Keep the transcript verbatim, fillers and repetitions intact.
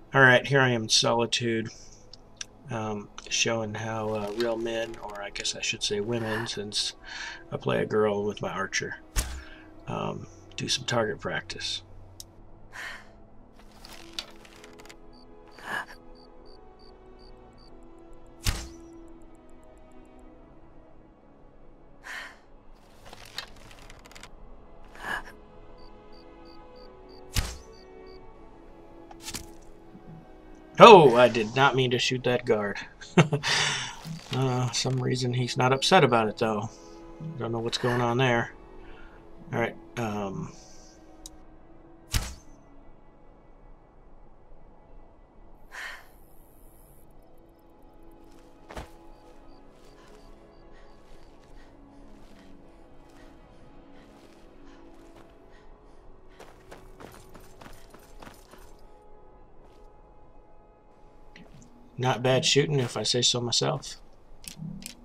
Alright, here I am in Solitude, um, showing how uh, real men, or I guess I should say women, since I play a girl with my archer, um, do some target practice. Oh, I did not mean to shoot that guard. uh, some reason he's not upset about it, though. Don't know what's going on there. Alright, um... not bad shooting, if I say so myself.